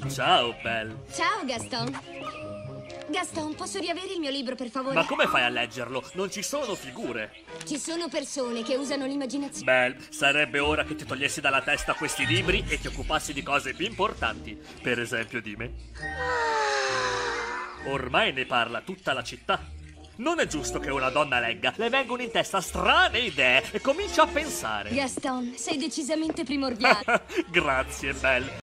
Ciao, Belle. Ciao, Gaston. Gaston, posso riavere il mio libro, per favore? Ma come fai a leggerlo? Non ci sono figure. Ci sono persone che usano l'immaginazione. Belle, sarebbe ora che ti togliessi dalla testa questi libri e ti occupassi di cose più importanti. Per esempio di me. Ormai ne parla tutta la città. Non è giusto che una donna legga. Le vengono in testa strane idee e comincia a pensare. Gaston, sei decisamente primordiale. Grazie, Belle.